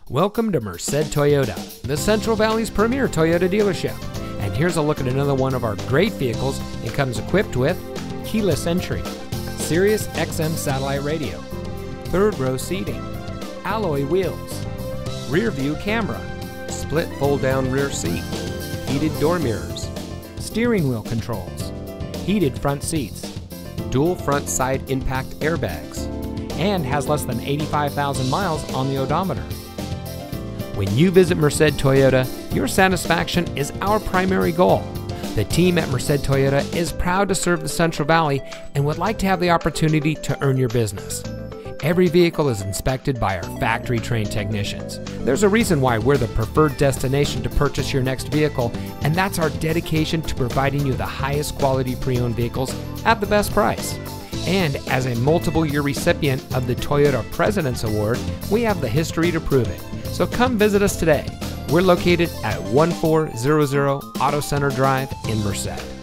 Welcome to Merced Toyota, the Central Valley's premier Toyota dealership. And here's a look at another one of our great vehicles. It comes equipped with keyless entry, Sirius XM satellite radio, third row seating, alloy wheels, rear view camera, split fold down rear seat, heated door mirrors, steering wheel controls, heated front seats, dual front side impact airbags, and has less than 85,000 miles on the odometer. When you visit Merced Toyota, your satisfaction is our primary goal. The team at Merced Toyota is proud to serve the Central Valley and would like to have the opportunity to earn your business. Every vehicle is inspected by our factory-trained technicians. There's a reason why we're the preferred destination to purchase your next vehicle, and that's our dedication to providing you the highest quality pre-owned vehicles at the best price. And as a multiple-year recipient of the Toyota President's Award, we have the history to prove it. So come visit us today. We're located at 1400 Auto Center Drive in Merced.